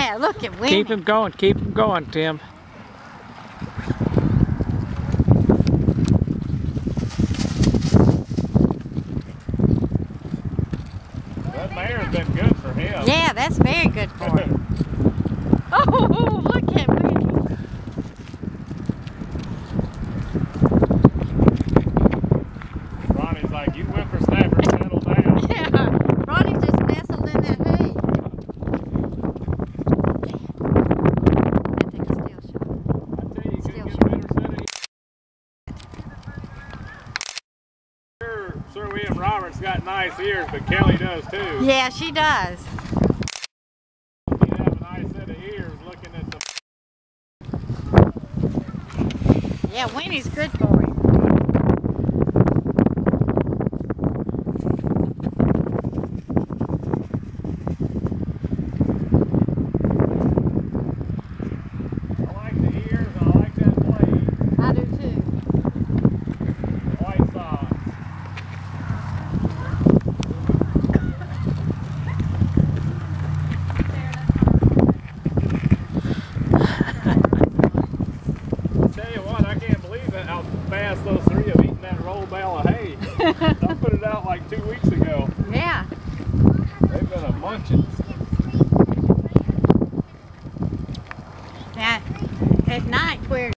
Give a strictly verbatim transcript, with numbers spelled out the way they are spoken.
Yeah, look at Winnie. Keep him going, keep him going, Tim. That mare's been good for him. Yeah, that's very good for him. Oh, look at Winnie. Ronnie's like, you whippersnapper, settle down. Yeah, Ronnie's just nestled in that hay. Take a still shot. I tell you, you Still couldn't get a better set of Sir, Sir William Roberts got nice ears, but Kelly does too. Yeah, she does. You have a nice set of ears looking at the... Yeah, Winnie's good for him. I like the ears, and I like that blade. I do too. White socks. Tell you what, I can't believe it, how fast those three have eaten that roll bale of hay.